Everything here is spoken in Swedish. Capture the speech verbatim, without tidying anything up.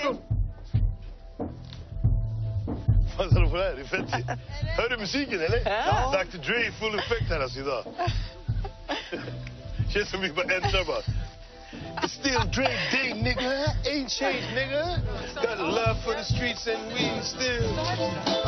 så. Vad sa du på det här? Det är fett. Hör du musiken, eller? Ja. doktor Dre full effekt här alltså idag. Känns som vi bara ändrar bara. It's still Dre Day, nigga. Ain't changed, nigga. Got a love for the streets and we still...